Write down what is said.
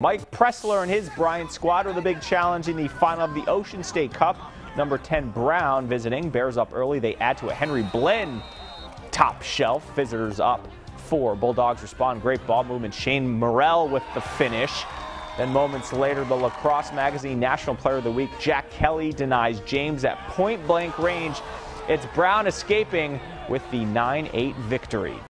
Mike Pressler and his Bryant squad are the big challenge in the final of the Ocean State Cup. Number 10 Brown visiting. Bears up early. They add to it. Henry Blinn, top shelf. Visitors up 4. Bulldogs respond. Great ball movement. Shane Morrell with the finish. Then moments later, the Lacrosse Magazine National Player of the Week, Jack Kelly, denies James at point-blank range. It's Brown escaping with the 9-8 victory.